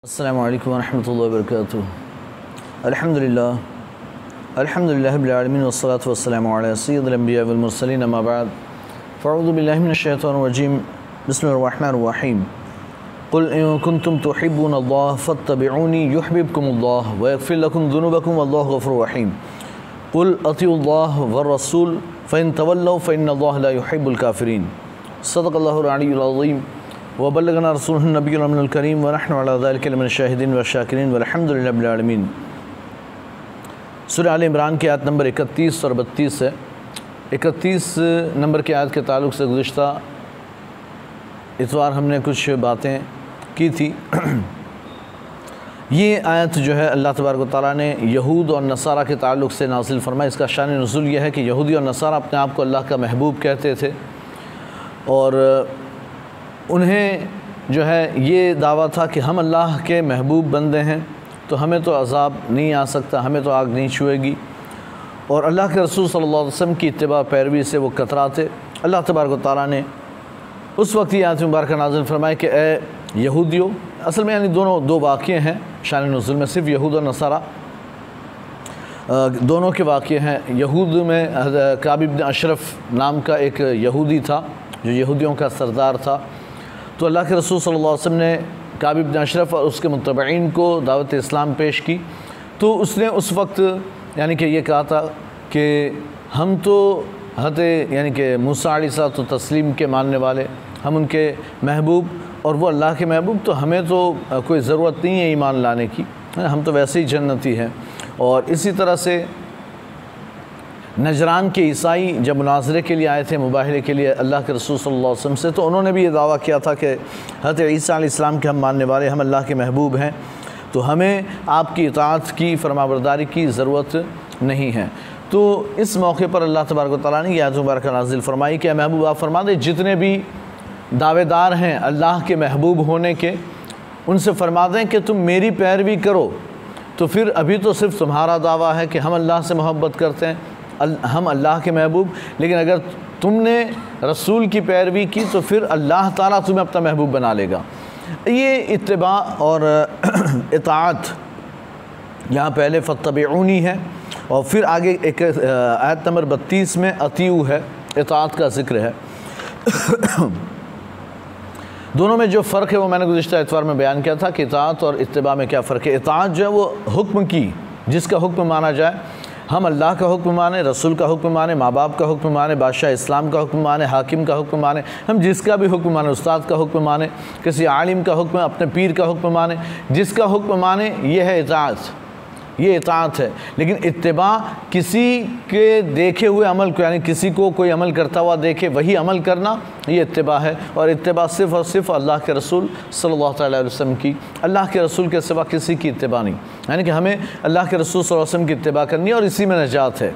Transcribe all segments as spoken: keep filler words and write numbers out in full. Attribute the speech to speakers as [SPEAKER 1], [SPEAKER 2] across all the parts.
[SPEAKER 1] अस्सलामु अलैकुम वरहमतुल्लाहि वबरकातुहू। अल्हम्दुलिल्लाह अल्हम्दुलिल्लाहि रब्बिल आलमीन वस्सलातु वस्सलामु अला सय्यिदिल अंबिया वल मुरसलीन अम्मा बाद फ़अऊज़ु बिल्लाहि मिनश शैतानिर रजीम बिस्मिल्लाहिर रहमानिर रहीम क़ुल इन कुन्तुम तुहिब्बूनल्लाह फ़त्तबिऊनी युहब्बिबकुमुल्लाह व यग़फ़िर लकुम ज़ुनूबकुम वल्लाहु गफ़ूरुर रहीम क़ुल अतीउल्लाह वर रसूल फ़इन तवल्लव फ़इन्नल्लाह ला युहिब्बुल काफ़िरीन। सदक़ल्लाहुल अलिय्युल अज़ीम व बल्लगना रसूलुहुन नबियुल अमीनुल करीम व नहनु अला ज़ालिका मिनश शाहिदीन व शाकिरीन वल्हम्दुलिल्लाहि रब्बिल आलमीन। सूरह आल इमरान की आयत नंबर इकतीस और बत्तीस है। इकतीस नंबर की आयत के ताल्लुक़ से गुज़िश्ता इतवार हमने कुछ बातें की थी। ये आयत जो है अल्लाह तबारक व तआला ने यहूद और नसारा के ताल्लुक़ से नाज़िल फरमाई। इसका शान नुज़ूल यह है कि यहूदी और नसारा अपने आप को अल्लाह का महबूब कहते थे और उन्हें जो है ये दावा था कि हम अल्लाह के महबूब बंदे हैं तो हमें तो अज़ाब नहीं आ सकता, हमें तो आग नहीं छुएगी। और अल्लाह के रसूल सल्लल्लाहु अलैहि वसल्लम की इत्तिबा पैरवी से वो कतराते। अल्लाह तबारक व तआला ने उस वक्त ये आयत मुबारक नाज़िल फरमाए कि ए यहूदियों, असल में यानी दोनों दो वाक़ये हैं शान नुज़ूल में, सिर्फ़ यहूद और नसारा दोनों के वाक़ये हैं। यहूद में काब इब्न अशरफ नाम का एक यहूदी था जो यहूदियों का सरदार था। तो अल्लाह के रसूल सल्लल्लाहु अलैहि वसल्लम ने काब इब्न अशरफ और उसके मुत्तबईन को दावत इस्लाम पेश की। तो उसने उस वक्त यानी कि ये कहा था कि हम तो हज़रत यानी कि मूसा अलैहिस्सलातु तस्लीम के मानने वाले, हम उनके महबूब और वो अल्लाह के महबूब, तो हमें तो कोई ज़रूरत नहीं है ईमान लाने की, हम तो वैसे ही जन्नती हैं। और इसी तरह से नजरान के ईसाई जब मुनाज़रे के लिए आए थे, मुबाहले के लिए अल्लाह के रसूल सल्लल्लाहु अलैहि वसल्लम से, तो उन्होंने भी ये दावा किया था कि हज़रत ईसा अलैहिस्सलाम के हम मानने वाले, हम अल्लाह के महबूब हैं, तो हमें आपकी इताअत की फरमाबरदारी की ज़रूरत नहीं है। तो इस मौके पर अल्लाह तबारक व तआला ने यह आयत मुबारक नाज़िल फरमाई कि महबूब आप फरमा दें जितने भी दावेदार हैं अल्लाह के महबूब होने के, उनसे फरमा दें कि तुम मेरी पैरवी करो। तो फिर अभी तो सिर्फ़ तुम्हारा दावा है कि हम अल्लाह से मोहब्बत करते हैं, हम अल्लाह के महबूब, लेकिन अगर तुमने रसूल की पैरवी की तो फिर अल्लाह ताला तुम्हें अपना महबूब बना लेगा। ये इत्तिबा और इताअत यहाँ पहले फत्तबिऊनी है और फिर आगे एक आयत नंबर बत्तीस में अतीऊ है, इताअत का ज़िक्र है। दोनों में जो फ़र्क है वो मैंने गुज़िश्ता इतवार में बयान किया था कि इताअत और इत्तिबा में क्या फ़र्क है। इताअत जो है वो हुक्म की, जिसका हुक्म माना जाए, हम अल्लाह का हुक्म माने, रसूल का हुक्म माने, माँ बाप का हुक्म माने, बादशाह इस्लाम का हुक्म माने, हाकिम का हुक्म माने, हम जिसका भी हुक्म माने, उस्ताद का हुक्म माने, किसी आलिम का हुक्म, अपने पीर का हुक्म माने, जिसका हुक्म माने, ये है इताअत, ये इताअत है। लेकिन इत्तिबा किसी के देखे हुए अमल को, यानी किसी को कोई अमल करता हुआ देखे वही अमल करना, ये इत्तिबा है। और इत्तिबा सिर्फ़ और सिर्फ अल्लाह के रसूल सल्लल्लाहु अलैहि वसल्लम की, अल्लाह के रसूल के सिवा किसी की इत्तिबा नहीं। यानी कि हमें अल्लाह के रसूल सल्लल्लाहु अलैहि वसल्लम की इत्तिबा करनी है और इसी में नजात है।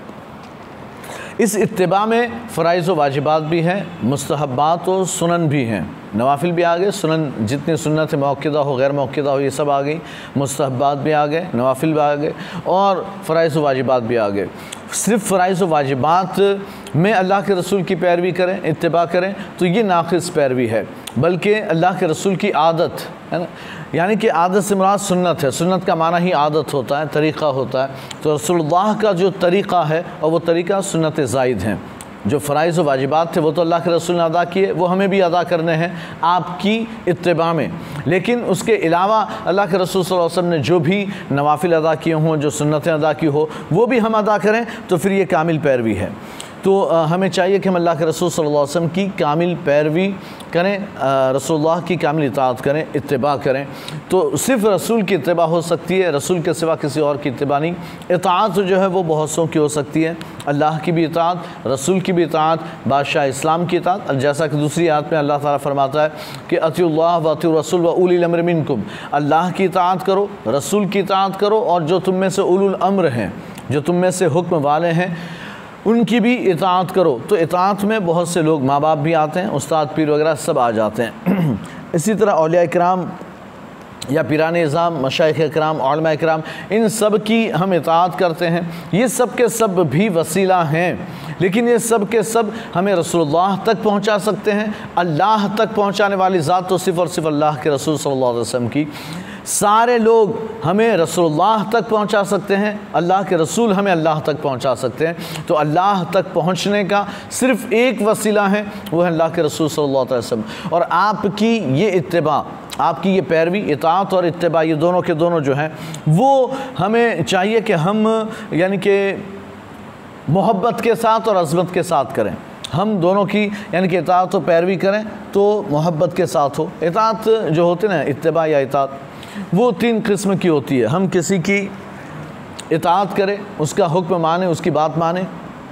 [SPEAKER 1] इस इत्तिबा में फ़राइज़ व वाजिबात भी हैं, मुस्तहब्बात और सुनन भी हैं। नवाफिल भी आ गए, सुनन जितनी सुन्नत मौक़िदा हो, गैर मौक़िदा हो, ये सब आ गई। मुस्तहब्बात भी आ गए, नवाफिल भी आ गए और फ़राइज़ व वाजिबात भी आ गए। सिर्फ़ फ़राइज़ व वाजिबात में अल्लाह के रसूल की पैरवी करें, इत्तिबा करें, तो ये नाक़िस पैरवी है। बल्कि अल्लाह के रसूल की आदत है ना, यानी कि आदत से मुराद सुन्नत है। सुन्नत का माना ही आदत होता है, तरीक़ा होता है। तो रसूलुल्लाह का जो तरीक़ा है और वो तरीक़ा सुन्नत ज़ाइद हैं। जो फ़राइज़ व वाजिबात थे वो तो अल्लाह के रसूल ने अदा किए, वो हमें भी अदा करने हैं आपकी इत्तिबा में। लेकिन उसके अलावा अल्लाह के रसूल सल्लल्लाहु अलैहि वसल्लम ने जो भी नवाफिल अदा किए हों, जो सुन्नतें अदा की हो, वो भी हम अदा करें, तो फिर ये कामिल पैरवी है। तो आ, हमें चाहिए कि हम अल्लाह के रसूल सल्लल्लाहु अलैहि वसल्लम की कामिल पैरवी करें, रसूलुल्लाह की कामिल इताअत करें, इत्तिबा करें। तो सिर्फ़ रसूल की इत्तिबा हो सकती है, रसूल के सिवा किसी और की इत्तिबा नहीं। इताअत जो है वो बहुत सौ की हो सकती है, अल्लाह की भी इताअत, रसूल की भी इताअत, बादशाह इस्लाम की इताअत। जैसा कि दूसरी आयत में अल्लाह ताला फरमाता है कि अतिउल्लाह व अतिउर रसूल व उलिल अम्र मिनकुम, अल्लाह की इताअत करो, रसूल की इताअत करो और जो तुम में से उलुल अम्र हैं, जो तुम में से हुक्म वाले हैं, उनकी भी इताअत करो। तो इताअत में बहुत से लोग, माँ बाप भी आते हैं, उस्ताद पीर वगैरह सब आ जाते हैं। इसी तरह औलिया इकराम या पीराने इज़ाम, मशाइख़ इकराम, उलमा इकराम, इन सब की हम इताअत करते हैं। ये सब के सब भी वसीला हैं, लेकिन ये सब के सब हमें रसूलुल्लाह तक पहुंचा सकते हैं। अल्लाह तक पहुंचाने वाली ज़ात तो सिर्फ़ और सिर्फ अल्लाह के रसूल सल्लल्लाहु अलैहि वसल्लम की सारे लोग हमें रसूलुल्लाह तक पहुंचा सकते हैं, अल्लाह के रसूल हमें अल्लाह तक पहुंचा सकते हैं। तो अल्लाह तक पहुंचने का सिर्फ़ एक वसीला है, वो है अल्लाह के रसूल सल्लल्लाहु अलैहि वसल्लम। और आपकी ये इत्तिबा, आपकी ये पैरवी, इताअत और इत्तिबा, ये दोनों के दोनों जो हैं वो हमें चाहिए कि हम यानी कि मोहब्बत के साथ और अज़मत के साथ करें। हम दोनों की यानी कि इताअत और पैरवी करें तो मोहब्बत के साथ हो। इताअत जो होती है ना, इत्तिबा या इताअत, वो तीन किस्म की होती है। हम किसी की इताअत करें, उसका हुक्म माने, उसकी बात माने,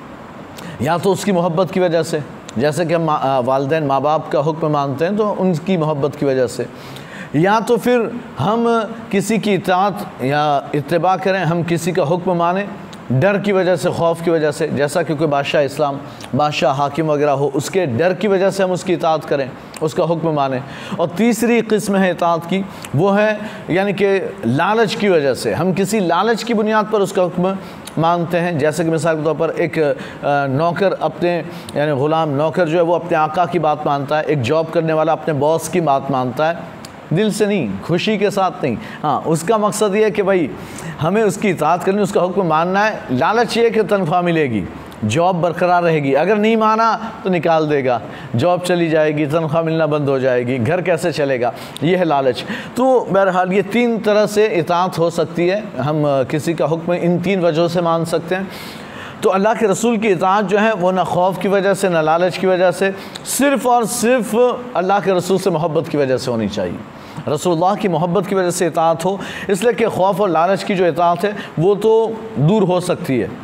[SPEAKER 1] या तो उसकी मोहब्बत की वजह से, जैसे कि हम वालिदैन माँ बाप का हुक्म मानते हैं तो उनकी मोहब्बत की वजह से, या तो फिर हम किसी की इताअत या इत्तिबा करें, हम किसी का हुक्म माने डर की वजह से, खौफ की वजह से, जैसा कि कोई बादशाह इस्लाम, बादशाह हाकिम वगैरह हो, उसके डर की वजह से हम उसकी इताअत करें, उसका हुक्म माने। और तीसरी किस्म है इताअत की, वो है यानी कि लालच की वजह से, हम किसी लालच की बुनियाद पर उसका हुक्म मानते हैं। जैसे कि मिसाल के तौर पर एक नौकर अपने यानी ग़ुलाम नौकर जो है वो अपने आका की बात मानता है, एक जॉब करने वाला अपने बॉस की बात मानता है, दिल से नहीं, खुशी के साथ नहीं। हाँ, उसका मकसद ये है कि भाई हमें उसकी इताअत करनी, उसका हुक्म मानना है। लालच ये है कि तनख्वाह मिलेगी, जॉब बरकरार रहेगी, अगर नहीं माना तो निकाल देगा, जॉब चली जाएगी, तनख्वाह मिलना बंद हो जाएगी, घर कैसे चलेगा, ये है लालच। तो बहरहाल ये तीन तरह से इताअत हो सकती है, हम किसी का हुक्म इन तीन वजहों से मान सकते हैं। तो अल्लाह के रसूल की इताअत जो है वो ना खौफ की वजह से, ना लालच की वजह से, सिर्फ़ और सिर्फ अल्लाह के रसूल से मोहब्बत की वजह से होनी चाहिए। रसूलुल्लाह की मोहब्बत की वजह से इताअत हो, इसलिए कि खौफ और लालच की जो इताअत है वो तो दूर हो सकती है,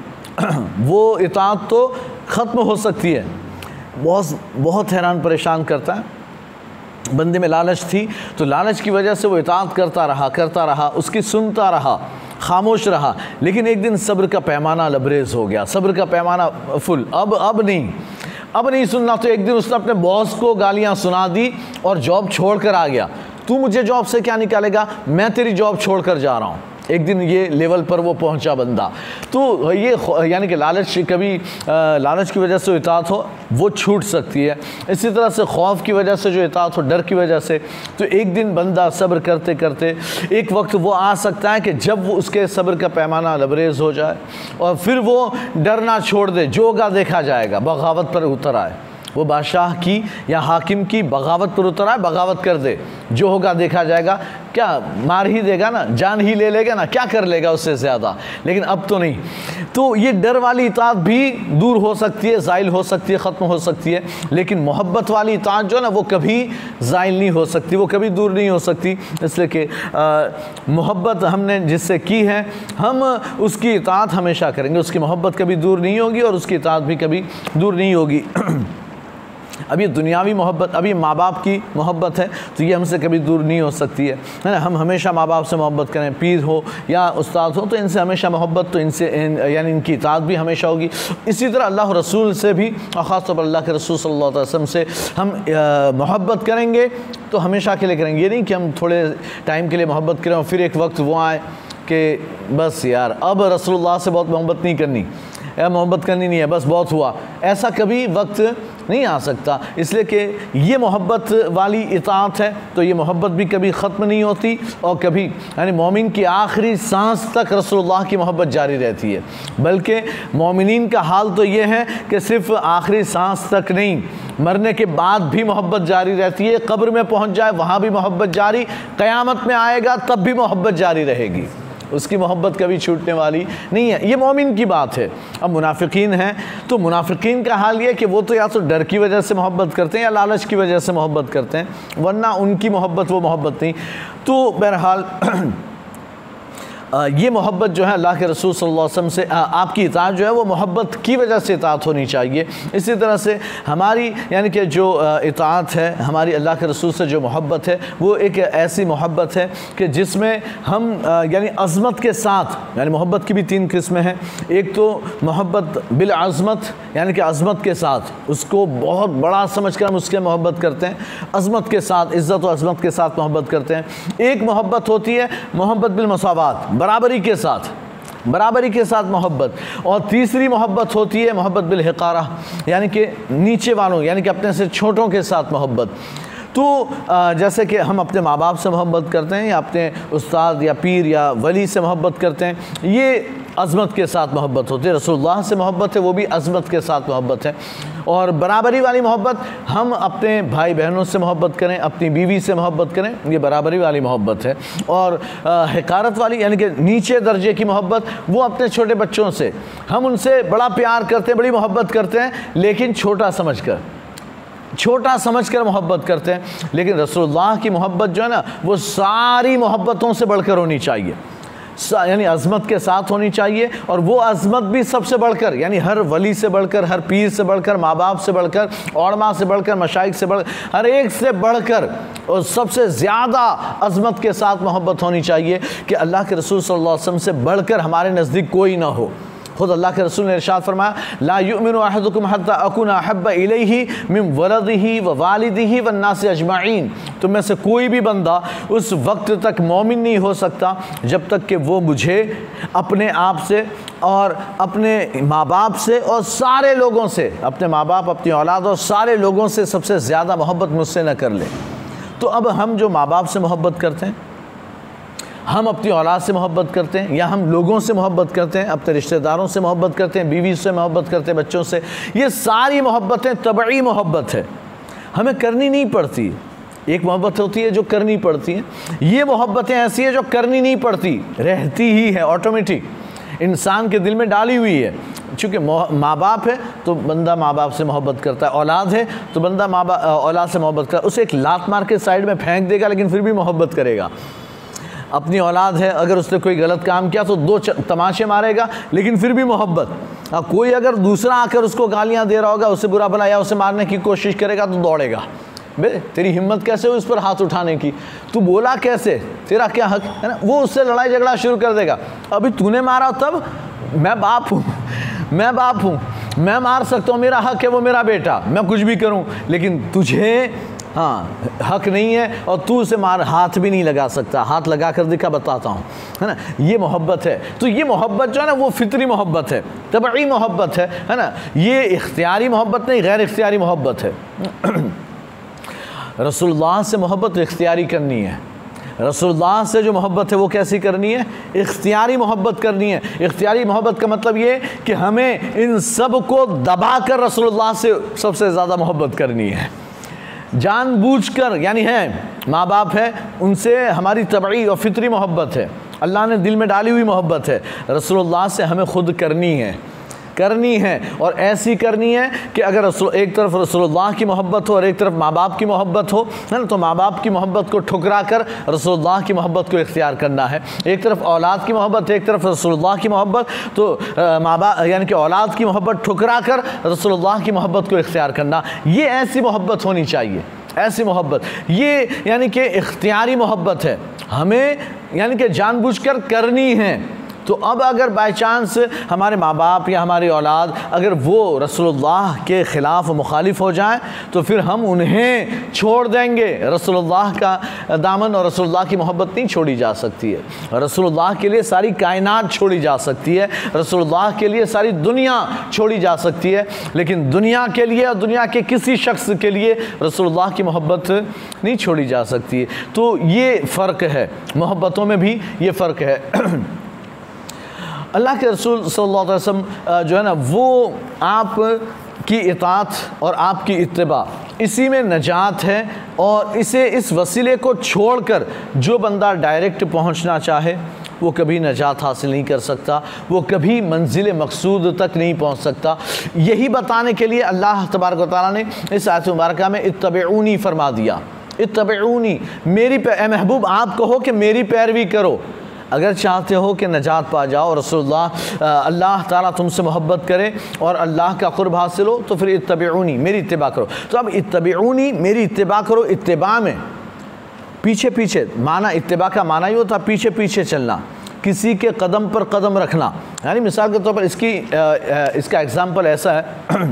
[SPEAKER 1] वो इताअत तो ख़त्म हो सकती है। बहुत बहुत हैरान परेशान करता है, बंदे में लालच थी तो लालच की वजह से वो इताअत करता रहा करता रहा उसकी सुनता रहा, खामोश रहा, लेकिन एक दिन सब्र का पैमाना लबरेज़ हो गया, सब्र का पैमाना फुल, अब अब नहीं अब नहीं सुनना। तो एक दिन उसने अपने बॉस को गालियाँ सुना दी और जॉब छोड़ कर आ गया। तू मुझे जॉब से क्या निकालेगा, मैं तेरी जॉब छोड़ कर जा रहा हूँ। एक दिन ये लेवल पर वो पहुंचा बंदा। तो ये यानी कि लालच, कभी लालच की वजह से इताअत हो वो छूट सकती है। इसी तरह से खौफ की वजह से जो इताअत हो, डर की वजह से, तो एक दिन बंदा सब्र करते करते एक वक्त वो आ सकता है कि जब वो उसके सब्र का पैमाना लबरेज़ हो जाए और फिर वो डरना छोड़ दे, जो होगा देखा जाएगा, बगावत पर उतर आए, वो बादशाह की या हाकिम की बगावत पर उतर आए, बगावत कर दे, जो होगा देखा जाएगा। क्या मार ही देगा ना, जान ही ले लेगा ना, क्या कर लेगा उससे ज़्यादा, लेकिन अब तो नहीं। तो ये डर वाली इताअत भी दूर हो सकती है, ज़ाइल हो सकती है, ख़त्म हो सकती है, लेकिन मोहब्बत वाली इताअत जो है ना वो कभी ज़ाइल नहीं हो सकती, वो कभी दूर नहीं हो सकती। इसलिए कि मोहब्बत हमने जिससे की है हम उसकी इताअत हमेशा करेंगे, उसकी मोहब्बत कभी दूर नहीं होगी और उसकी इताअत भी कभी दूर नहीं होगी। अब ये दुनियावी मोहब्बत, अब ये माँ बाप की मोहब्बत है तो ये हमसे कभी दूर नहीं हो सकती है, है ना। हम हमेशा माँ बाप से मोहब्बत करें, पीर हो या उस्ताद हो तो इनसे हमेशा मोहब्बत, तो इनसे इन, यानी इनकी इताअत भी हमेशा होगी। इसी तरह अल्लाह रसूल से भी, और ख़ास तौर पर अल्लाह के रसूल सल्लल्लाहु अलैहि वसल्लम से हम मोहब्बत करेंगे तो हमेशा के लिए करेंगे। ये नहीं कि हम थोड़े टाइम के लिए मोहब्बत करें और फिर एक वक्त वो आए कि बस यार अब रसूलुल्लाह से बहुत मोहब्बत नहीं करनी, या मोहब्बत करनी नहीं है, बस बहुत हुआ, ऐसा कभी वक्त नहीं आ सकता। इसलिए कि ये मोहब्बत वाली इताअत है तो ये मोहब्बत भी कभी ख़त्म नहीं होती और कभी, यानी मोमिन की आखिरी सांस तक रसूलुल्लाह की मोहब्बत जारी रहती है। बल्कि मोमिनीन का हाल तो ये है कि सिर्फ आखिरी सांस तक नहीं, मरने के बाद भी मोहब्बत जारी रहती है, कब्र में पहुँच जाए वहाँ भी मोहब्बत जारी, क़यामत में आएगा तब भी मोहब्बत जारी रहेगी, उसकी मोहब्बत कभी छूटने वाली नहीं है। ये मोमिन की बात है। अब मुनाफिकीन हैं तो मुनाफिकीन का हाल ये है कि वो तो या तो डर की वजह से मोहब्बत करते हैं या लालच की वजह से मोहब्बत करते हैं, वरना उनकी मोहब्बत वो मोहब्बत नहीं। तो बहरहाल ये मोहब्बत जो है अल्लाह के रसूल सल्लल्लाहु अलैहि वसल्लम से आपकी इताअत जो है वो मोहब्बत की वजह से इताअत होनी चाहिए। इसी तरह से हमारी यानी कि जो इताअत है, हमारी अल्लाह के रसूल से जो मोहब्बत है वो एक ऐसी मोहब्बत है कि जिसमें हम यानी अज़मत के साथ, यानी मोहब्बत की भी तीन किस्में हैं। एक तो मोहब्बत बिल अज़मत, यानी कि अज़मत के साथ, उसको बहुत बड़ा समझ कर हम उसके मोहब्बत करते हैं, अज़मत के साथ, इज़्ज़त और अज़मत के साथ मोहब्बत करते हैं। एक मोहब्बत होती है मोहब्बत बिल मसावात, बराबरी के साथ, बराबरी के साथ मोहब्बत। और तीसरी मोहब्बत होती है मोहब्बत बिल हिकारा, यानी कि नीचे वालों, यानी कि अपने से छोटों के साथ मोहब्बत। तो जैसे कि हम अपने माँ बाप से मोहब्बत करते हैं या अपने उस्ताद या पीर या वली से मोहब्बत करते हैं, ये अज़मत के साथ मोहब्बत होती है। रसूलुल्लाह से मोहब्बत है, वो भी अज़मत के साथ मोहब्बत है। और बराबरी वाली मोहब्बत, हम अपने भाई बहनों से मोहब्बत करें, अपनी बीवी से मोहब्बत करें, ये बराबरी वाली मोहब्बत है। और हक़ारत वाली यानी कि नीचे दर्जे की मोहब्बत, वो अपने छोटे बच्चों से, हम उनसे बड़ा प्यार करते हैं, बड़ी मोहब्बत करते हैं, लेकिन छोटा समझकर छोटा समझकर मोहब्बत करते हैं। लेकिन रसूलुल्लाह की मोहब्बत जो है ना, वो सारी मोहब्बतों से बढ़कर होनी चाहिए, यानी अज़मत के साथ होनी चाहिए। और वो अज़मत भी सबसे बढ़कर, यानी हर वली से बढ़कर, हर पीर से बढ़कर, माँ बाप से बढ़कर, औलमा से बढ़कर, मशाइख से बढ़कर, हर एक से बढ़कर और सबसे ज़्यादा अज़मत के साथ मोहब्बत होनी चाहिए कि अल्लाह के रसूल सल्लल्लाहु अलैहि वसल्लम से बढ़कर हमारे नज़दीक कोई ना हो। खुद अल्लाह के रसूल ने इरशाद फरमाया, ला युमिनु अहदुकुम हत्ता अकुना अहब्बा इलैहि मिन वलदिही व वालिदिही व नास अजमाइन। तुम में से कोई भी बंदा उस वक्त तक मोमिन नहीं हो सकता जब तक कि वो मुझे अपने आप से और अपने माँ बाप से और सारे लोगों से, अपने माँ बाप, अपनी औलाद और सारे लोगों से सबसे ज़्यादा मोहब्बत मुझसे न कर ले। तो अब हम जो माँ बाप से मोहब्बत करते हैं, हम अपनी औलाद से मोहब्बत करते हैं, या हम लोगों से मोहब्बत करते हैं, अपने रिश्तेदारों से मोहब्बत करते हैं, बीवी से मोहब्बत करते हैं, बच्चों से, ये सारी मोहब्बतें तबई मोहब्बत है, हमें करनी नहीं पड़ती। एक मोहब्बत होती है जो करनी पड़ती है, ये मोहब्बतें ऐसी है जो करनी नहीं पड़ती, रहती ही है, ऑटोमेटिक इंसान के दिल में डाली हुई है। चूँकि माँ बाप है तो बंदा माँ बाप से मोहब्बत करता है, औलाद है तो बंदा माँ बाप औलाद से मोहब्बत करता है। उसे एक लात मार के साइड में फेंक देगा लेकिन फिर भी मोहब्बत करेगा। अपनी औलाद है, अगर उसने कोई गलत काम किया तो दो तमाशे मारेगा लेकिन फिर भी मोहब्बत। अब कोई अगर दूसरा आकर उसको गालियां दे रहा होगा, उसे बुरा भला या उसे मारने की कोशिश करेगा तो दौड़ेगा। बे तेरी हिम्मत कैसे हुई उस पर हाथ उठाने की, तू बोला कैसे, तेरा क्या हक है ना। वो उससे लड़ाई झगड़ा शुरू कर देगा। अभी तूने मारा तब, मैं बाप हूँ, मैं बाप हूँ, मैं मार सकता हूँ, मेरा हक है, वो मेरा बेटा, मैं कुछ भी करूँ, लेकिन तुझे हाँ हक नहीं है और तू उसे मार हाथ भी नहीं लगा सकता। हाथ लगा कर दिखा, बताता हूँ, है ना। ये मोहब्बत है। तो ये मोहब्बत जो है ना, वो फितरी मोहब्बत है, तबई मोहब्बत है, है ना। ये इख्तियारी मोहब्बत नहीं, गैर इख्तियारी मोहब्बत है। रसूलुल्लाह से मोहब्बत इख्तियारी करनी है। रसूलुल्लाह से जो मोहब्बत है वो कैसी करनी है, इख्तियारी मोहब्बत करनी है। इख्तियारी मोहब्बत का मतलब ये कि हमें इन सब को दबा कर रसूलुल्लाह से सबसे ज़्यादा मोहब्बत करनी है, जानबूझकर। यानी है माँ बाप है, उनसे हमारी तबई और फितरी मोहब्बत है, अल्लाह ने दिल में डाली हुई मोहब्बत है। रसूलुल्लाह से हमें खुद करनी है, करनी है और ऐसी करनी है कि अगर एक तरफ रसूलुल्लाह की मोहब्बत हो और एक तरफ माँ बाप की मोहब्बत हो, है ना, तो माँ बाप की मोहब्बत को ठुकरा कर रसूलुल्लाह की मोहब्बत को इख्तियार करना है। एक तरफ औलाद की मोहब्बत, एक तरफ रसूलुल्लाह की मोहब्बत, तो माँ बाप यानी कि औलाद की मोहब्बत ठुकरा कर रसूलुल्लाह की मोहब्बत को इख्तियार करना, ये ऐसी मोहब्बत होनी चाहिए। ऐसी मोहब्बत ये यानी कि इख्तियारी मोहब्बत है, हमें यानी कि जानबूझकर करनी है। तो अब अगर बाय चांस हमारे माँ बाप या हमारी औलाद अगर वो रसूलुल्लाह के ख़िलाफ़ मुखालिफ हो जाएं तो फिर हम उन्हें छोड़ देंगे। रसूलुल्लाह का दामन और रसूलुल्लाह की मोहब्बत नहीं छोड़ी जा सकती है। रसूलुल्लाह के लिए सारी कायनात छोड़ी जा सकती है, रसूलुल्लाह के लिए सारी दुनिया छोड़ी जा सकती है, लेकिन दुनिया के लिए और दुनिया के किसी शख्स के लिए रसूलुल्लाह की मोहब्बत नहीं छोड़ी जा सकती है। तो ये फ़र्क है, मोहब्बतों में भी ये फ़र्क है। अल्लाह के रसूल सल्लल्लाहु अलैहि वसल्लम जो है ना, वो आप की इताअत और आपकी इत्तिबा, इसी में नजात है। और इसे इस वसीले को छोड़कर जो बंदा डायरेक्ट पहुंचना चाहे वो कभी नजात हासिल नहीं कर सकता, वो कभी मंजिल मकसूद तक नहीं पहुंच सकता। यही बताने के लिए अल्लाह तबारक व तआला ने इस आयत मुबारका में इत्तबिऊनी फरमा दिया। इत्तबिऊनी, मेरी ए महबूब आप कहो कि मेरी पैरवी करो। अगर चाहते हो कि नजात पा जाओ, रसूलुल्लाह अल्लाह ताला तुमसे मोहब्बत करे और अल्लाह का क़ुर्ब हासिल हो, तो फिर इत्तबिऊनी, मेरी इत्तिबा करो। तो अब इत्तबिऊनी, मेरी इत्तिबा करो, इत्तिबा में पीछे पीछे, माना इत्तिबा का माना ही होता पीछे पीछे चलना, किसी के कदम पर कदम रखना। यानी मिसाल के तौर पर इसकी इसका एग्ज़ाम्पल ऐसा है,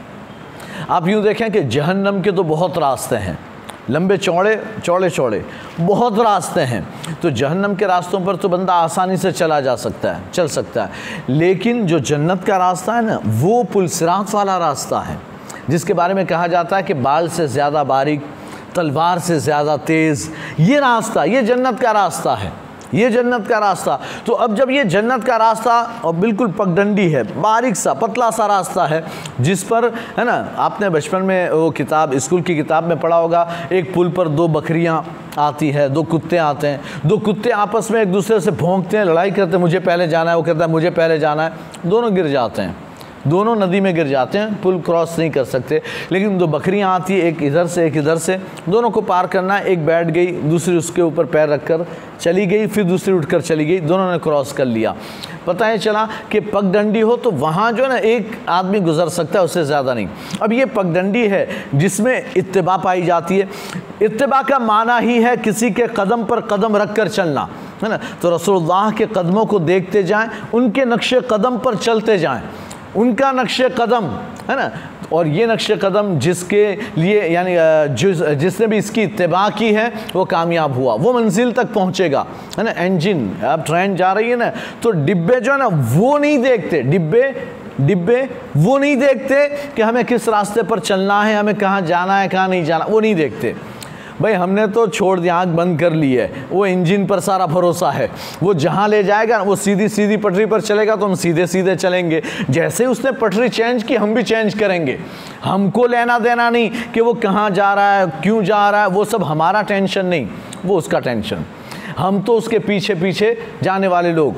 [SPEAKER 1] आप यूँ देखें कि जहन्नम के तो बहुत रास्ते हैं, लंबे चौड़े चौड़े चौड़े बहुत रास्ते हैं। तो जहन्नम के रास्तों पर तो बंदा आसानी से चला जा सकता है, चल सकता है, लेकिन जो जन्नत का रास्ता है ना, वो पुल सिरात वाला रास्ता है, जिसके बारे में कहा जाता है कि बाल से ज़्यादा बारीक, तलवार से ज़्यादा तेज़। ये रास्ता, ये जन्नत का रास्ता है, ये जन्नत का रास्ता। तो अब जब ये जन्नत का रास्ता और बिल्कुल पगडंडी है, बारीक सा पतला सा रास्ता है, जिस पर है ना, आपने बचपन में वो किताब, स्कूल की किताब में पढ़ा होगा, एक पुल पर दो बकरियां आती है, दो कुत्ते आते हैं, दो कुत्ते आपस में एक दूसरे से भौंकते हैं, लड़ाई करते हैं, मुझे पहले जाना है, वो कहता है मुझे पहले जाना है, दोनों गिर जाते हैं, दोनों नदी में गिर जाते हैं, पुल क्रॉस नहीं कर सकते। लेकिन दो बकरियां आती है, एक इधर से एक इधर से, दोनों को पार करना है, एक बैठ गई, दूसरी उसके ऊपर पैर रखकर चली गई, फिर दूसरी उठकर चली गई, दोनों ने क्रॉस कर लिया। पता है चला कि पगडंडी हो तो वहाँ जो है ना एक आदमी गुजर सकता है, उससे ज़्यादा नहीं। अब ये पगडंडी है जिसमें इत्तिबा पाई जाती है। इत्तिबा का माना ही है किसी के कदम पर कदम रख कर चलना, है ना। तो रसूलुल्लाह के कदमों को देखते जाएँ, उनके नक्शे कदम पर चलते जाएँ, उनका नक्शे कदम, है ना। और ये नक्शे कदम जिसके लिए यानी जिस जिसने भी इसकी इत्तिबा की है वो कामयाब हुआ, वो मंजिल तक पहुंचेगा, है ना। इंजन, अब ट्रेन जा रही है ना, तो डिब्बे जो है ना वो नहीं देखते, डिब्बे डिब्बे वो नहीं देखते कि हमें किस रास्ते पर चलना है, हमें कहाँ जाना है, कहाँ नहीं जाना, वो नहीं देखते। भाई हमने तो छोड़ दिया, आँख बंद कर ली है, वो इंजन पर सारा भरोसा है, वो जहाँ ले जाएगा वो सीधी सीधी पटरी पर चलेगा तो हम सीधे सीधे चलेंगे। जैसे ही उसने पटरी चेंज की हम भी चेंज करेंगे, हमको लेना देना नहीं कि वो कहाँ जा रहा है, क्यों जा रहा है, वो सब हमारा टेंशन नहीं, वो उसका टेंशन। हम तो उसके पीछे पीछे जाने वाले लोग,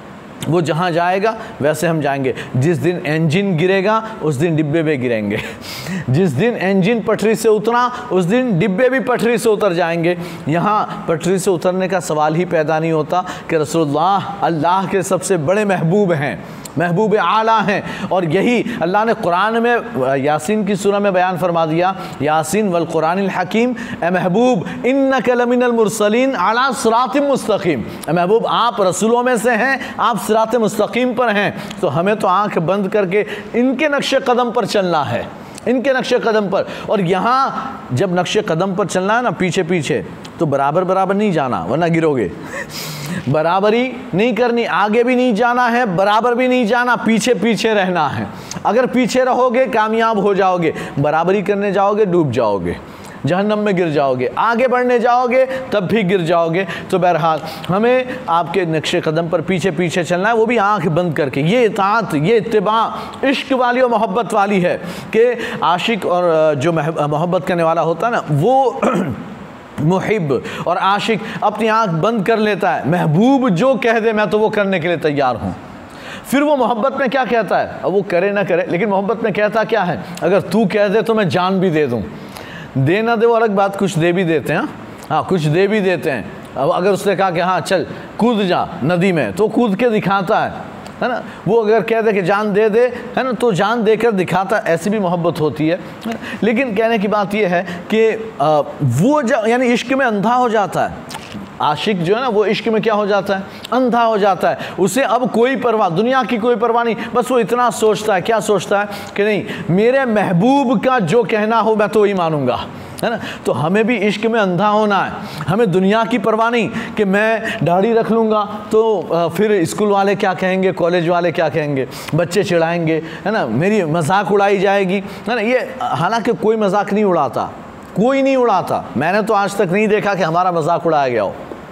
[SPEAKER 1] वो जहाँ जाएगा वैसे हम जाएंगे। जिस दिन इंजन गिरेगा उस दिन डिब्बे भी गिरेंगे, जिस दिन इंजन पटरी से उतरा उस दिन डिब्बे भी पटरी से उतर जाएंगे। यहाँ पटरी से उतरने का सवाल ही पैदा नहीं होता कि रसूलुल्लाह अल्लाह के सबसे बड़े महबूब हैं, महबूब आला हैं। और यही अल्लाह ने कुरान में यासीन की सूरह में बयान फरमा दिया, यासीन वल कुरानिल हकीम, ए महबूब इन्नका लमिनल मुरसलीन अला सिरातिम मुस्तकीम, ए महबूब आप रसूलों में से हैं, आप सिरात मुस्तकीम पर हैं। तो हमें तो आंख बंद करके इनके नक्शे कदम पर चलना है, इनके नक्शे कदम पर। और यहाँ जब नक्शे कदम पर चलना है ना पीछे पीछे, तो बराबर बराबर नहीं जाना वरना गिरोगे, बराबरी नहीं करनी, आगे भी नहीं जाना है, बराबर भी नहीं जाना, पीछे पीछे रहना है। अगर पीछे रहोगे कामयाब हो जाओगे, बराबरी करने जाओगे डूब जाओगे, जहन्नम में गिर जाओगे, आगे बढ़ने जाओगे तब भी गिर जाओगे। तो बहरहाल हमें आपके नक्शे कदम पर पीछे पीछे चलना है, वो भी आंख बंद करके। ये इताअत, ये इत्तिबा इश्क वाली और मोहब्बत वाली है कि आशिक और जो मोहब्बत करने वाला होता है ना, वो मुहिब और आशिक अपनी आंख बंद कर लेता है, महबूब जो कह दे मैं तो वो करने के लिए तैयार हूँ। फिर वो मोहब्बत में क्या कहता है, अब वो करे ना करे, लेकिन मोहब्बत में कहता क्या है, अगर तू कह दे तो मैं जान भी दे दूँ। दे ना दे वो अलग बात, कुछ दे भी देते हैं, हाँ कुछ दे भी देते हैं। अब अगर उसने कहा कि हाँ चल कूद जा नदी में, तो कूद के दिखाता है, है ना। वो अगर कह दे कि जान दे दे, है ना, तो जान देकर दिखाता, ऐसी भी मोहब्बत होती है। लेकिन कहने की बात यह है कि वो यानी इश्क में अंधा हो जाता है, आशिक जो है ना वो इश्क में क्या हो जाता है, अंधा हो जाता है। उसे अब कोई परवाह, दुनिया की कोई परवाह नहीं, बस वो इतना सोचता है, क्या सोचता है कि नहीं मेरे महबूब का जो कहना हो मैं तो वही मानूंगा, है ना। तो हमें भी इश्क में अंधा होना है, हमें दुनिया की परवाह नहीं कि मैं दाढ़ी रख लूँगा तो फिर स्कूल वाले क्या कहेंगे, कॉलेज वाले क्या कहेंगे, बच्चे चिढ़ाएंगे, है ना, मेरी मजाक उड़ाई जाएगी, है ना। ये हालांकि कोई मजाक नहीं उड़ाता, कोई नहीं उड़ाता, मैंने तो आज तक नहीं देखा कि हमारा मजाक उड़ाया गया हो।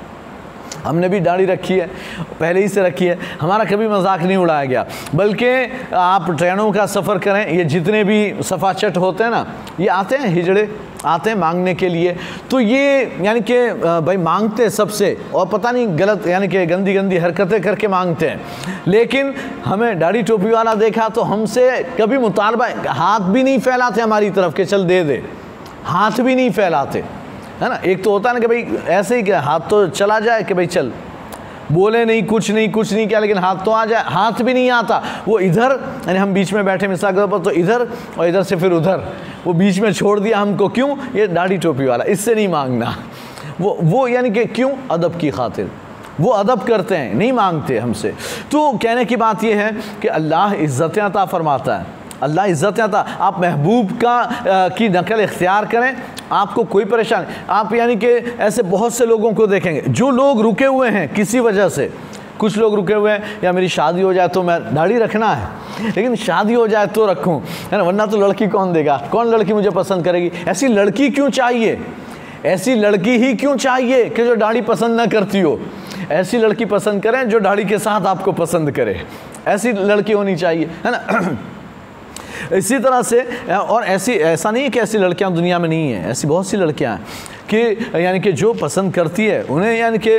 [SPEAKER 1] हमने भी दाढ़ी रखी है, पहले ही से रखी है, हमारा कभी मजाक नहीं उड़ाया गया। बल्कि आप ट्रेनों का सफ़र करें, ये जितने भी सफ़ाचट होते हैं ना, ये आते हैं हिजड़े, आते हैं मांगने के लिए, तो ये यानी कि भाई मांगते सबसे, और पता नहीं गलत यानी कि गंदी गंदी हरकतें करके मांगते हैं। लेकिन हमें दाढ़ी टोपी वाला देखा तो हमसे कभी मुतालबा, हाथ भी नहीं फैलाते हमारी तरफ के चल दे दे, हाथ भी नहीं फैलाते, है ना। एक तो होता है ना कि भाई ऐसे ही क्या हाथ तो चला जाए कि भाई चल, बोले नहीं कुछ नहीं कुछ नहीं किया, लेकिन हाथ तो आ जाए, हाथ भी नहीं आता। वो इधर यानी हम बीच में बैठे मिसाल पर, तो इधर और इधर से फिर उधर, वो बीच में छोड़ दिया हमको, क्यों, ये दाढ़ी टोपी वाला, इससे नहीं मांगना। वो वो यानी कि क्यों, अदब की खातिर वो अदब करते हैं, नहीं मांगते हमसे। तो कहने की बात यह है कि अल्लाह इज़्ज़तें अता फरमाता है, अल्लाह इज़्ज़त आता। आप महबूब का आ, की नकल इख्तियार करें, आपको कोई परेशानी। आप यानी कि ऐसे बहुत से लोगों को देखेंगे, जो लोग रुके हुए हैं किसी वजह से, कुछ लोग रुके हुए हैं, या मेरी शादी हो जाए तो मैं दाढ़ी रखना है, लेकिन शादी हो जाए तो रखूं, है ना, वरना तो लड़की कौन देगा, कौन लड़की मुझे पसंद करेगी, ऐसी लड़की क्यों चाहिए, ऐसी लड़की ही क्यों चाहिए कि जो दाढ़ी पसंद ना करती हो, ऐसी लड़की पसंद करें जो दाढ़ी के साथ आपको पसंद करे, ऐसी लड़की होनी चाहिए, है ना। इसी तरह से, और ऐसी ऐसा नहीं है कि ऐसी लड़कियां दुनिया में नहीं हैं, ऐसी बहुत सी लड़कियां हैं कि यानी कि जो पसंद करती है उन्हें, यानी कि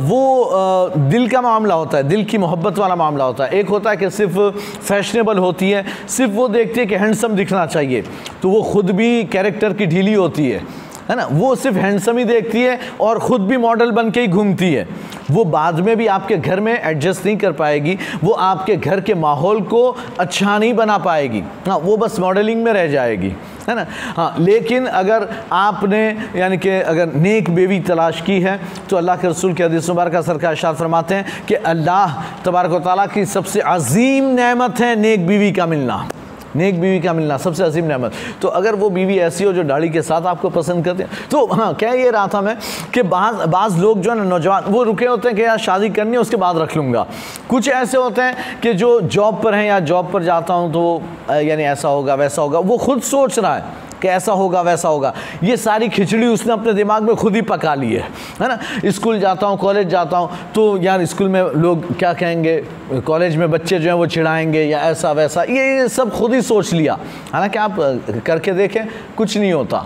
[SPEAKER 1] वो दिल का मामला होता है, दिल की मोहब्बत वाला मामला होता है। एक होता है कि सिर्फ फैशनेबल होती है, सिर्फ वो देखती है कि हैंडसम दिखना चाहिए, तो वो खुद भी कैरेक्टर की ढीली होती है, है ना, वो सिर्फ हैंडसम ही देखती है और ख़ुद भी मॉडल बन के ही घूमती है। वो बाद में भी आपके घर में एडजस्ट नहीं कर पाएगी, वो आपके घर के माहौल को अच्छा नहीं बना पाएगी, हाँ, वो बस मॉडलिंग में रह जाएगी, है ना। हाँ, लेकिन अगर आपने यानी कि अगर नेक बीवी तलाश की है तो अल्लाह के रसूल के हदीस मुबारक का सरकार इरशाद फरमाते हैं कि अल्लाह तबारक व तआला की सबसे अजीम नेमत है नेक बीवी का मिलना, नेक बीवी का मिलना सबसे अजीम नेमत। तो अगर वो बीवी ऐसी हो जो दाढ़ी के साथ आपको पसंद करते हैं, तो हाँ, कह ये रहा था मैं कि बाज़ बाज़ लोग जो है ना, नौजवान, वो रुके होते हैं कि यार शादी करनी है उसके बाद रख लूँगा। कुछ ऐसे होते हैं कि जो जॉब पर हैं या जॉब पर जाता हूँ तो यानी ऐसा होगा वैसा होगा, वो खुद सोच रहा है कि ऐसा होगा वैसा होगा, ये सारी खिचड़ी उसने अपने दिमाग में खुद ही पका ली है, है ना। स्कूल जाता हूँ, कॉलेज जाता हूँ तो यार स्कूल में लोग क्या कहेंगे, कॉलेज में बच्चे जो हैं वो चिढ़ाएंगे या ऐसा वैसा, ये ये सब खुद ही सोच लिया। हालांकि आप करके देखें कुछ नहीं होता,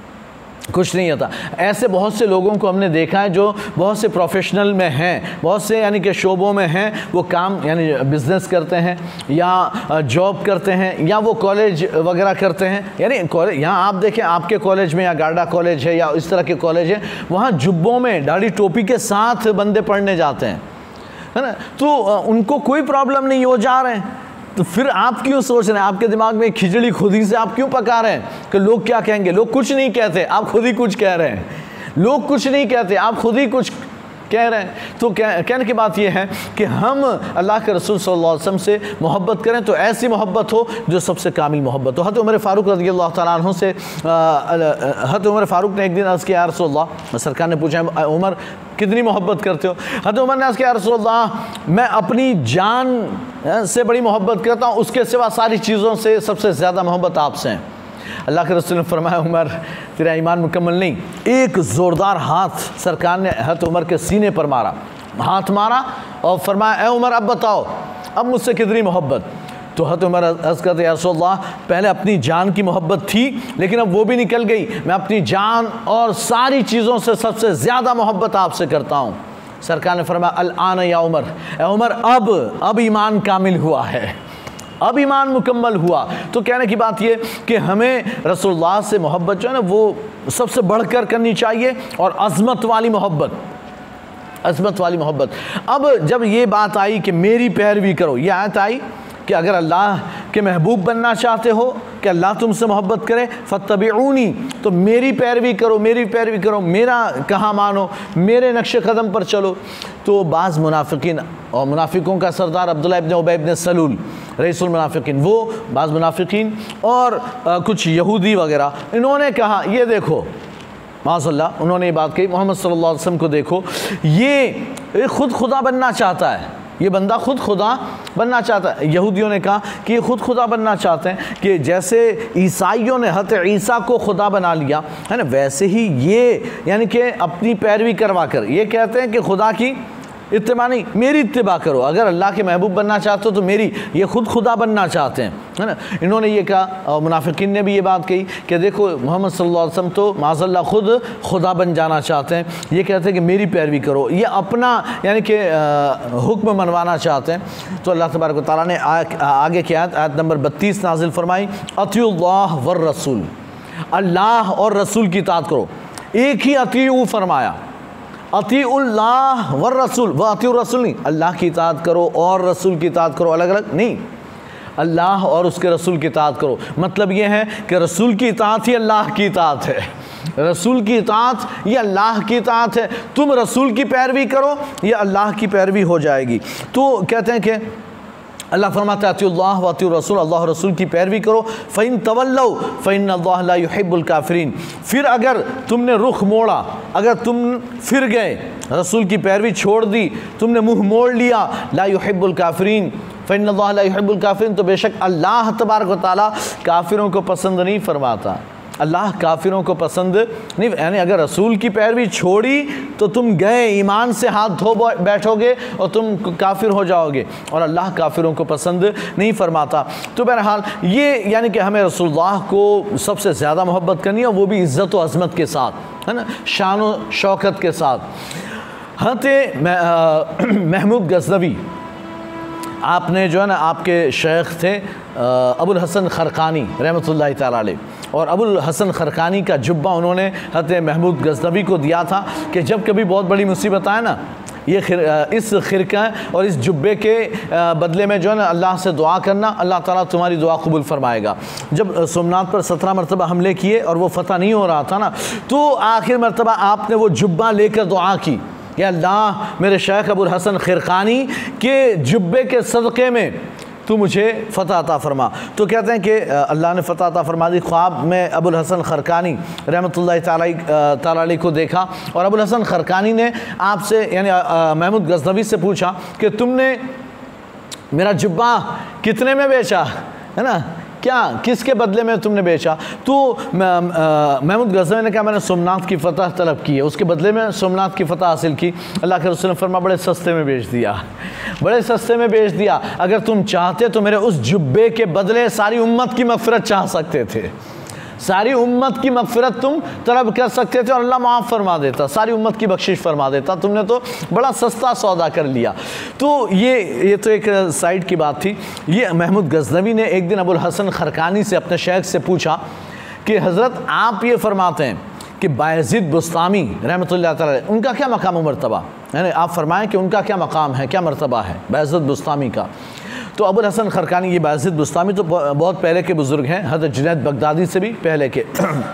[SPEAKER 1] कुछ नहीं होता। ऐसे बहुत से लोगों को हमने देखा है जो बहुत से प्रोफेशनल में हैं, बहुत से यानी कि शोबों में हैं, वो काम यानी बिज़नेस करते हैं या जॉब करते हैं या वो कॉलेज वगैरह करते हैं। यानी कॉलेज, यहाँ आप देखें आपके कॉलेज में या गार्डा कॉलेज है या इस तरह के कॉलेज है, वहाँ जुब्बों में दाढ़ी टोपी के साथ बंदे पढ़ने जाते हैं, है ना। तो उनको कोई प्रॉब्लम नहीं, हो जा रहे हैं। तो फिर आप क्यों सोच रहे हैं, आपके दिमाग में खिचड़ी खुद ही से आप क्यों पका रहे हैं कि लोग क्या कहेंगे। लोग कुछ नहीं कहते, आप खुद ही कुछ कह रहे हैं। लोग कुछ नहीं कहते, आप खुद ही कुछ कह रहे हैं। तो कह, कहने की बात यह है कि हम अल्लाह के रसूल सल्लल्लाहु अलैहि वसल्लम से मोहब्बत करें तो ऐसी मोहब्बत हो जो सबसे कामिल मोहब्बत हो। हज़रत उमर फ़ारूक रज़ियल्लाहु तआला अन्हु से हज़रत उमर फ़ारूक ने एक दिन अर्ज़ किया, या रसूल अल्लाह, सरकार ने पूछा उमर कितनी मोहब्बत करते हो। हज़रत उमर ने अर्ज़ किया, या रसूल अल्लाह, मैं अपनी जान से बड़ी मोहब्बत करता हूँ, उसके सिवा सारी चीज़ों से सबसे ज़्यादा मोहब्बत आपसे है। अल्लाह के रसूल ने फरमाया, उमर तेरा ईमान मुकम्मल नहीं। एक ज़ोरदार हाथ सरकार ने हज़रत उमर के सीने पर मारा, हाथ मारा और फरमाया, ए उमर अब बताओ अब मुझसे कितनी मोहब्बत। तो हज़रत उमर अर्ज़ करते, या रसूल अल्लाह, पहले अपनी जान की मोहब्बत थी लेकिन अब वो भी निकल गई, मैं अपनी जान और सारी चीज़ों से सबसे ज़्यादा मोहब्बत आपसे करता हूँ। सरकार ने फरमाया, अल आन या उमर, ए उमर अब अब ईमान कामिल हुआ है, अब ईमान मुकम्मल हुआ। तो कहने की बात ये कि हमें रसूलुल्लाह से मोहब्बत जो है ना वो सबसे बढ़कर करनी चाहिए, और अज़मत वाली मोहब्बत, अज़मत वाली मोहब्बत। अब जब ये बात आई कि मेरी पैरवी करो, ये आयत आई कि अगर अल्लाह के महबूब बनना चाहते हो कि अल्लाह तुमसे मोहब्बत करे, फत्तबिऊनी, तो मेरी पैरवी करो, मेरी पैरवी करो, मेरा कहा मानो, मेरे नक्शे कदम पर चलो। तो बाज़ मुनाफिकीन, और मुनाफिकों का सरदार अब्दुल्लाह इब्न उबय इब्न सलूल रईसुल मुनाफिकीन, वो बाज़ मुनाफिकीन और आ, कुछ यहूदी वगैरह, इन्होंने कहा, ये देखो माज़अल्लाह, उन्होंने ये बात कही, मोहम्मद सल्लल्लाहु अलैहि वसल्लम को देखो, ये खुद खुदा बनना चाहता है, ये बंदा खुद खुदा बनना चाहता है। यहूदियों ने कहा कि ये खुद खुदा बनना चाहते हैं कि जैसे ईसाइयों ने हज़रत ईसा को खुदा बना लिया है ना, वैसे ही ये यानी कि अपनी पैरवी करवा कर ये कहते हैं कि खुदा की इत्तिबा नहीं, मेरी इत्तिबा करो। अगर अल्लाह के महबूब बनना चाहते हो तो मेरी, ये खुद खुदा बनना चाहते हैं, है ना। इन्होंने ये कहा, और मुनाफिकीन ने भी ये बात कही कि देखो मोहम्मद सल्लल्लाहु अलैहि वसल्लम तो माज़अल्लाह खुद खुदा बन जाना चाहते हैं, ये कहते हैं कि मेरी पैरवी करो, ये अपना यानी कि हुक्म मनवाना चाहते हैं। तो अल्लाह तबारक व तआला ने आ, आगे की आयत आयत नंबर बत्तीस नाजिल फरमाई, अतिउल्लाह वर रसूल, अल्लाह और रसूल की इताअत करो। एक ही अतीउ फरमाया, अतीउल्लाह वर रसूल, वह अतीउर रसूल नहीं, अल्लाह की इताअत करो और रसूल की इताअत करो, अलग अलग नहीं, अल्लाह और उसके रसूल की इताअत करो। मतलब यह है कि रसूल की इताअत ही अल्लाह की इताअत है, रसूल की इताअत ये अल्लाह की इताअत है। तुम रसूल की पैरवी करो, ये अल्लाह की पैरवी हो जाएगी। तो कहते हैं कि अल्लाह फरमाता है, अतिउल्लाह व अतिउर रसूल, अल्लाह रसूल की पैरवी करो। फ़इन तवल्लौ फ़इन्नल्लाह ला युहिब्बुल काफ़िरीन, फिर अगर तुमने रुख मोड़ा, अगर तुम फिर गए, रसूल की पैरवी छोड़ दी, तुमने मुँह मोड़ लिया, ला युहिब्बुल काफ़िरीन फ़इन्नल्लाह ला युहिब्बुल काफ़िरीन, तो बेशक अल्लाह तबारक व तआला काफिरों को पसंद नहीं फरमाता। अल्लाह काफिरों को पसंद नहीं, यानी अगर रसूल की पैरवी छोड़ी तो तुम गए ईमान से हाथ धो बैठोगे और तुम काफिर हो जाओगे, और अल्लाह काफिरों को पसंद नहीं फरमाता। तो बहरहाल ये यानी कि हमें रसूलुल्लाह को सबसे ज़्यादा मोहब्बत करनी है, वो भी इज़्ज़त व अज़मत के साथ, है ना, शान व शौकत के साथ। हज़रत महमूद गज़नवी, आपने जो है ना, आपके शेख थे अबुल हसन खरकानी रहमतुल्लाहि तआला अलैह, और अबुल हसन खरकानी का जुब्बा उन्होंने हज़रत महमूद गज़नवी को दिया था कि जब कभी बहुत बड़ी मुसीबत आए ना, ये खिर, इस खिरका और इस जुब्बे के बदले में जो है ना अल्लाह से दुआ करना, अल्लाह ताला तुम्हारी दुआ कबूल फरमाएगा। जब सोमनाथ पर सत्रह मरतबा हमले किए और वो फतह नहीं हो रहा था ना, तो आखिर मरतबा आपने वो जुब्बा लेकर दुआ की, या अल्लाह मेरे शेख अबुल हसन खिरकानी के जुब्बे के सदक़े में तू मुझे फ़तह अता फरमा। तो कहते हैं कि अल्लाह ने फ़तह अता फरमा दी। ख्वाब में अबुल हसन खरकानी रहमतुल्लाहि तआला अलैह को देखा, और अबुल हसन खरकानी ने आपसे यानी महमूद गज़नवी से पूछा कि तुमने मेरा जुब्बा कितने में बेचा, है ना, क्या किसके बदले में तुमने बेचा? तो महमूद गज़नवी ने कहा मैंने सोमनाथ की फ़तह तलब की है, उसके बदले में सोमनाथ की फ़तह हासिल की। अल्लाह के रसूल ने फरमा बड़े सस्ते में बेच दिया, बड़े सस्ते में बेच दिया। अगर तुम चाहते तो मेरे उस जुब्बे के बदले सारी उम्मत की मग़फ़िरत चाह सकते थे, सारी उम्मत की मग़फ़िरत तुम तलब कर सकते थे और अल्लाह माफ़ फरमा देता, सारी उम्मत की बख्शिश फरमा देता। तुमने तो बड़ा सस्ता सौदा कर लिया। तो ये ये तो एक साइड की बात थी। ये महमूद गज़नवी ने एक दिन अबुल हसन खरकानी से अपने शेख से पूछा कि हज़रत आप ये फरमाते हैं कि बायज़ीद बुस्तामी रहमतुल्लाह तआला अलैह उनका क्या मकाम मरतबा, यानी आप फरमाएँ कि उनका क्या मकाम है, क्या मरतबा है बायज़ीद बुस्तामी का? तो अबुल हसन खरकानी, ये बायज़ीद बुस्तामी तो बहुत पहले के बुज़ुर्ग हैं, हज़रत जुनैद बगदादी से भी पहले के।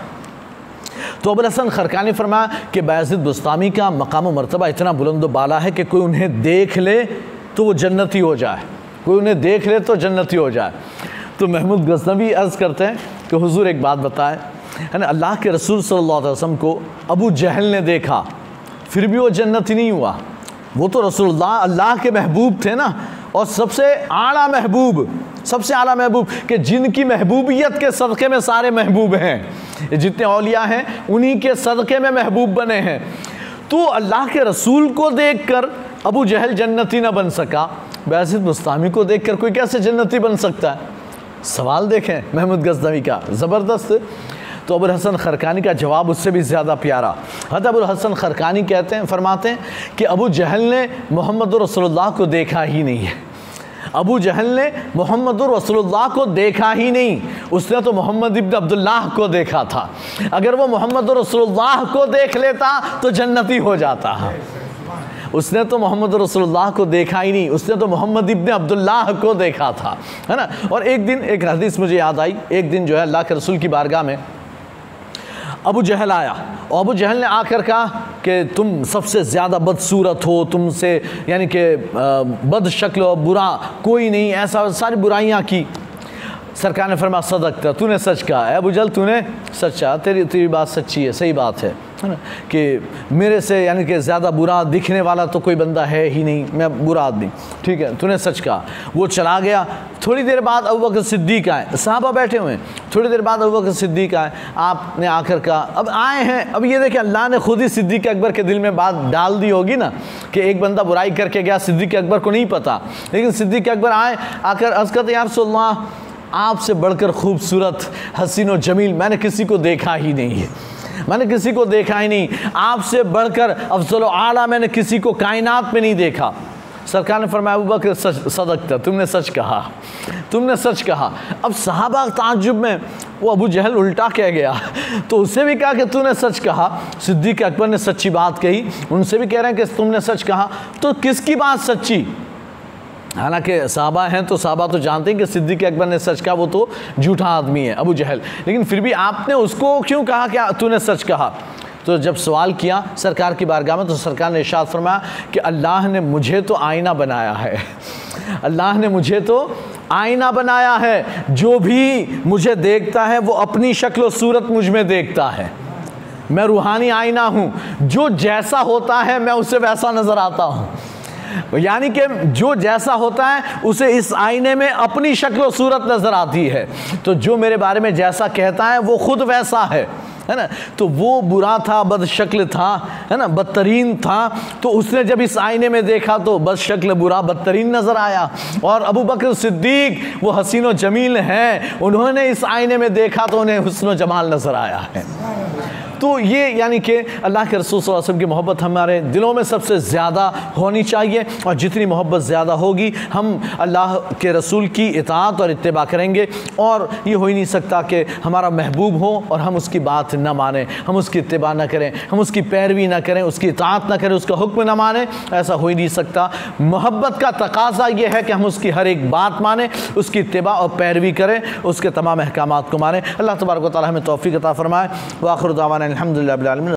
[SPEAKER 1] तो अबुल हसन खरकानी फरमाया कि बायज़ीद बुस्तामी का मकाम व मरतबा इतना बुलंद बाला है कि कोई उन्हें देख ले तो वो जन्नती हो जाए, कोई उन्हें देख ले तो जन्नती हो जाए। तो महमूद गज़नवी अर्ज़ करते हैं कि हुज़ूर एक बात बताएं, है ना, अल्लाह के रसूल सल्लल्लाहु अलैहि वसल्लम को अबू जहल ने देखा, फिर भी वो जन्नती नहीं हुआ। वो तो रसूलुल्लाह अल्लाह के महबूब थे ना, और सबसे आला महबूब, सबसे आला महबूब कि जिनकी महबूबियत के सदक़े में सारे महबूब हैं, जितने औलिया हैं उन्हीं के सदक़े में महबूब बने हैं। तो अल्लाह के रसूल को देखकर अबू जहल जन्नती ना बन सका, बायज़ीद बुस्तामी को देखकर कोई कैसे जन्नती बन सकता है? सवाल देखें महमूद गज़नवी का, ज़बरदस्त। तो अबुल हसन खरकानी का जवाब उससे भी ज़्यादा प्यारा। हज़रत अबुल हसन खरकानी कहते हैं, फरमाते हैं कि अबू जहल ने मोहम्मद रसूलुल्लाह को देखा ही नहीं है। अबू जहल ने मोहम्मद रसूलुल्लाह को देखा ही नहीं, उसने तो मोहम्मद इब्न अब्दुल्लाह को देखा था। अगर वो मोहम्मद रसूलुल्लाह को देख लेता तो जन्नती हो जाता। उसने तो मोहम्मद रसूलुल्लाह को देखा ही नहीं, उसने तो मोहम्मद इब्न अब्दुल्लाह को देखा था, है ना। और एक दिन एक हदीस मुझे याद आई, एक दिन जो है अल्लाह के रसूल की बारगाह में अबू जहल आया, और अबू जहल ने आकर कहा कि तुम सबसे ज़्यादा बदसूरत हो, तुमसे यानी कि बद शक्ल और बुरा कोई नहीं, ऐसा सारी बुराइयां की। सरकार ने फरमाया सदक़ता, तूने सच कहा है अबू जहल, तूने सच कहा, तेरी तेरी बात सच्ची है, सही बात है, है ना, कि मेरे से यानी कि ज़्यादा बुरा दिखने वाला तो कोई बंदा है ही नहीं, मैं बुरा आदमी, ठीक है, तूने सच कहा। वो चला गया। थोड़ी देर बाद अबू बकर सिद्दीक़ आए, सहाबा बैठे हुए हैं। थोड़ी देर बाद अबू बकर सिद्दीक़ आए, आपने आकर कहा, अब आए हैं, अब ये देखें अल्लाह ने खुद ही सिद्दीक़ अकबर के दिल में बात डाल दी होगी ना कि एक बंदा बुराई करके गया, सिद्दीक़ अकबर को नहीं पता, लेकिन सिद्दीक़ अकबर आए, आकर अर्ज़ करते या रसूलल्लाह आपसे बढ़कर खूबसूरत हसीन और जमील मैंने किसी को देखा ही नहीं है, मैंने किसी को देखा ही नहीं, आपसे बढ़कर अफजल आला मैंने किसी को कायनात में नहीं देखा। सरकार ने फरमाया अबू बकर सदक़ता, तुमने सच कहा, तुमने सच कहा। अब सहाबा ताज्जुब में, वो अबू जहल उल्टा कह गया, तो उससे भी कहा कि तूने सच कहा। सिद्दीक़ अकबर ने सच्ची बात कही, उनसे भी कह रहे हैं कि तुमने सच कहा। तो किसकी बात सच्ची? हालांकि साहबा हैं तो साहबा तो जानते हैं कि सिद्दीक़ अकबर ने सच कहा, वो तो झूठा आदमी है अबू जहल, लेकिन फिर भी आपने उसको क्यों कहा कि तूने सच कहा? तो जब सवाल किया सरकार की बारगाह में, तो सरकार ने इरशाद फरमाया कि अल्लाह ने मुझे तो आईना बनाया है, अल्लाह ने मुझे तो आईना बनाया है, जो भी मुझे देखता है वो अपनी शक्ल और सूरत मुझ में देखता है। मैं रूहानी आईना हूँ, जो जैसा होता है मैं उससे वैसा नज़र आता हूँ। यानी कि जो जैसा होता है उसे इस आईने में अपनी शक्ल और सूरत नजर आती है। तो जो मेरे बारे में जैसा कहता है वो खुद वैसा है, है ना। तो वो बुरा था, बदशक्ल था, है ना, बदतरीन था। तो उसने जब इस आईने में देखा तो बदशक्ल, बुरा, बदतरीन नजर आया। और अबू बकर सिद्दीक वो हसीन व जमील हैं, उन्होंने इस आईने में देखा तो उन्हें हुस्न व जमाल नजर आया है। तो ये यानी कि अल्लाह के रसूल सल्लल्लाहु अलैहि वसल्लम की मोहब्बत हमारे दिलों में सबसे ज़्यादा होनी चाहिए। और जितनी मोहब्बत ज़्यादा होगी हम अल्लाह के रसूल की इताअत और इत्तिबा करेंगे। और ये हो ही नहीं सकता कि हमारा महबूब हो और हम उसकी बात न मानें, हम उसकी इत्तिबा न करें, हम उसकी पैरवी न करें, उसकी इताअत न करें, उसका हुक्म न मानें। ऐसा हो ही नहीं सकता। मोहब्बत का तकाज़ा ये है कि हम उसकी हर एक बात मानें, उसकी इत्तिबा और पैरवी करें, उसके तमाम अहकामात को मानें। अल्लाह तबारक व तआला हमें तौफीक अता फरमाए। व आखिर दावाना अल्हम्दुलिल्लाहि रब्बिल आलमीन।